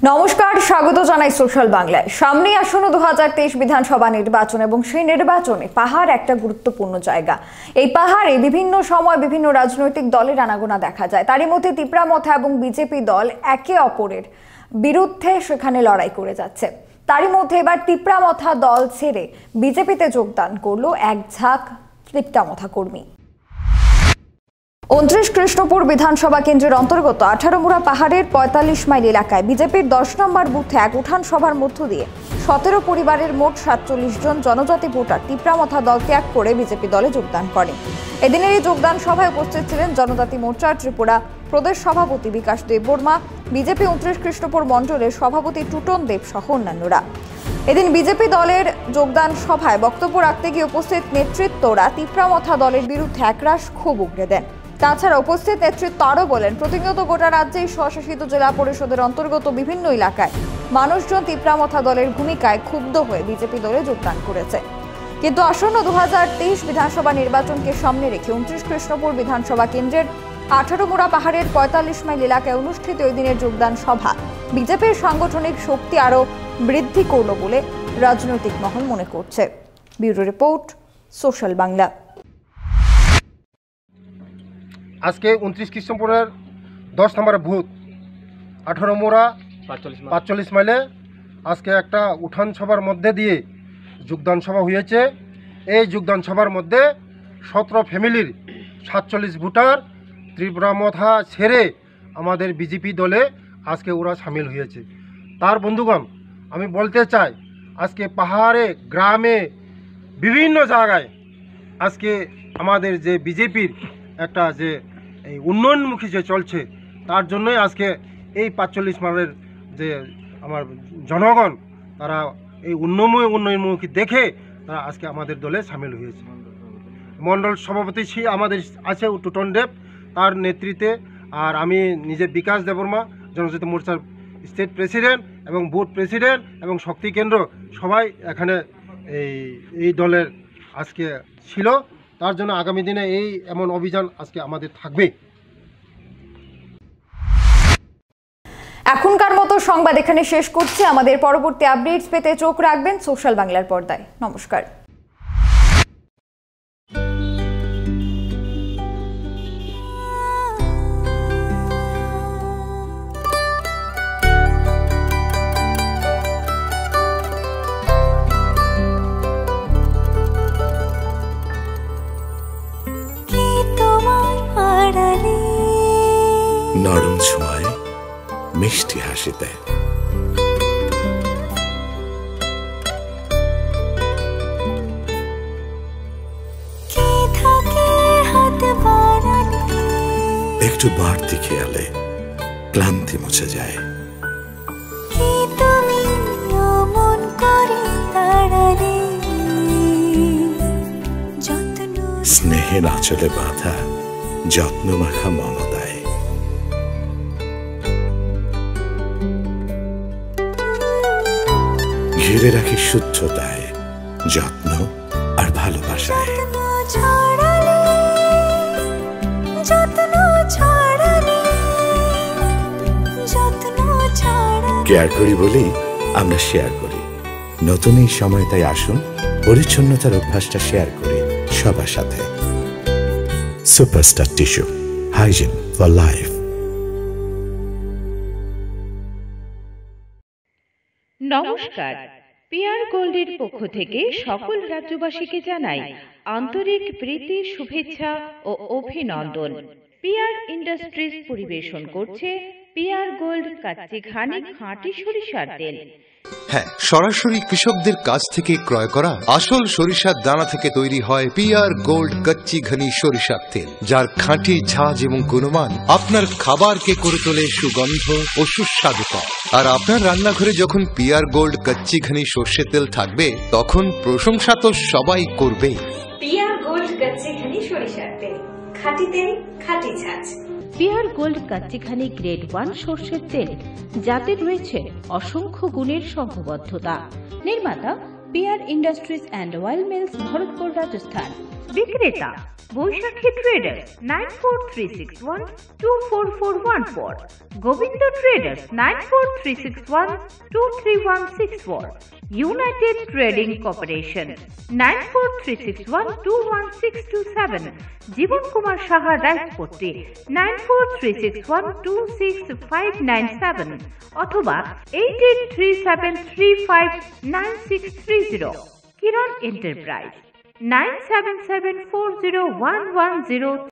নমস্কার, স্বাগত জানাই সোশ্যাল বাংলায়। সামনে আসন্ন 2023 বিধানসভা নির্বাচন এবং সেই নির্বাচনে পাহাড় একটা গুরুত্বপূর্ণ জায়গা। এই পাহাড়ে বিভিন্ন সময় বিভিন্ন রাজনৈতিক দলের আনাগোনা দেখা যায়। তারই মধ্যে তিপ্রামথা এবং বিজেপি দল একে অপরের বিরুদ্ধে সেখানে লড়াই করে যাচ্ছে। তারই মধ্যে এবার তিপ্রামথা দল ছেড়ে বিজেপিতে যোগদান করলো এক ঝাঁক তিপ্রামথা কর্মী। 29 কৃষ্ণপুর বিধানসভা কেন্দ্রের অন্তর্গত 18 মুড়া পাহাড়ের 45 মাইল এলাকায় বিজেপির 10 নম্বর বুথে এক উঠান সভার মধ্য দিয়ে 17 পরিবারের মোট 47 জন জনজাতি ভোটার তিপ্রামথা দল ত্যাগ করে বিজেপি দলে যোগদান করেন। এদিনের এই যোগদান সভায় উপস্থিত ছিলেন জনজাতি মোর্চার ত্রিপুরা প্রদেশ সভাপতি বিকাশ দেববর্মা, বিজেপি 29 কৃষ্ণপুর মণ্ডলের সভাপতি টুটন দেব সহ অন্যান্যরা। এদিন বিজেপি দলের যোগদান সভায় বক্তব্য রাখতে গিয়ে উপস্থিত নেতৃত্বরা তিপ্রামথা দলের বিরুদ্ধে একরাশ ক্ষোভ উগরে দেন। তাছাড়া উপস্থিত নেতৃত্ব আরও বলেন, প্রতিনিয়ত গোটা রাজ্যেই স্বশাসিত জেলা পরিষদের অন্তর্গত বিভিন্ন এলাকায় মানুষজন তিপ্রামথা দলের ভূমিকায় ক্ষুব্ধ হয়ে বিজেপি দলে যোগদান করেছে। কিন্তু আসন্ন 2023 বিধানসভা নির্বাচনকে সামনে রেখে 29 কৃষ্ণপুর বিধানসভা কেন্দ্রের 18 মুড়া পাহাড়ের 45 মাইল এলাকায় অনুষ্ঠিত ওই দিনের যোগদান সভা বিজেপির সাংগঠনিক শক্তি আরও বৃদ্ধি করল বলে রাজনৈতিক মহল মনে করছে। Bureau report, social Bangla. আজকে 29 কৃষ্ণপুরের 10 নম্বর বুথ 18 মোড়া 45 মাইলে আজকে একটা উঠান সভার মধ্যে দিয়ে যোগদান সভা হয়েছে। এই যোগদান সভার মধ্যে 17 ফ্যামিলির 47 ভোটার তিপ্রামথা ছেড়ে আমাদের বিজেপি দলে আজকে ওরা সামিল হয়েছে। তার বন্ধুগণ, আমি বলতে চাই, আজকে পাহাড়ে গ্রামে বিভিন্ন জায়গায় আজকে আমাদের যে বিজেপির একটা যে এই উন্নয়নমুখী যে চলছে, তার জন্যই আজকে এই 45 মাইলের যে আমার জনগণ, তারা এই উন্নয়নমুখী দেখে তারা আজকে আমাদের দলে সামিল হয়েছে। মণ্ডল সভাপতি আমাদের আছে টুটন দেব, তার নেতৃত্বে, আর আমি নিজে বিকাশ দেববর্মা, জনজাতি মোর্চার স্টেট প্রেসিডেন্ট এবং বুথ প্রেসিডেন্ট এবং শক্তি কেন্দ্র, সবাই এখানে এই দলের আজকে ছিল। তার জন্য আগামী দিনে এই এমন অভিযান আজকে আমাদের থাকবে। এখনকার মতো সংবাদ এখানে শেষ করছি। আমাদের পরবর্তী আপডেটস পেতে চোখ রাখবেন সোশ্যাল বাংলার পর্দায়। নমস্কার। নরম ছোঁয়ায় মিষ্টি হাসিতে একটু বাড়তি খেয়ালে ক্লান্তি মুছে যায়। স্নেহের আঁচলে বাঁধা যত্ন মাখা মমতায় ঘিরে রাখি শুদ্ধতায়, যত্ন আর ভালোবাসায়। কেয়ার করি বলেই আমরা শেয়ার করি। নতুন এই সময় তাই আসুন পরিচ্ছন্নতার অভ্যাসটা শেয়ার করি সবার সাথে। Superstar tissue, hygiene for life. নমস্কার, পিয়ার গোল্ডের পক্ষ থেকে সকল রাজ্যবাসীকে জানাই আন্তরিক প্রীতি, শুভেচ্ছা ও অভিনন্দন। পিয়ার ইন্ডাস্ট্রিজ পরিবেশন করছে পিয়ার গোল্ড কাচ্চি ঘানি খাঁটি সরিষার তেল। হ্যাঁ, সরাসরি কৃষকদের কাছ থেকে ক্রয় করা আসল সরিষার দানা থেকে তৈরি হয় পিয়ার গোল্ড কচ্চি ঘনি সরিষার তেল, যার খাঁটি ঝাঁজ এবং গুণমান আপনার খাবারকে করে তোলে সুগন্ধ ও সুস্বাদুকর। আর আপনার রান্নাঘরে যখন পিয়ার গোল্ড কচ্চি ঘনি সর্ষের তেল থাকবে, তখন প্রশংসা তো সবাই করবে। পিয়ার গোল্ড কচ্চি ঘনি সরিষার তেল, খাঁটি তেল, খাঁটি ঝাঁজ। পিয়ার গোল্ড কাচ্চি ঘানি গ্রেড 1 সর্ষের তেল, যাতে রয়েছে অসংখ্য গুণের সংঘবদ্ধতা। নির্মাতা পিয়ার industries and oil mills, Bharatpur, Rajasthan. বিক্রেতা Baishakhi traders 9436124414, Gobinda traders 9436123164, united trading corporation 9436121627, Jiban Kumar Saha Raipatti 9436126597 অথবা 8837359630। কিরণ এন্টারপ্রাইজ 97740110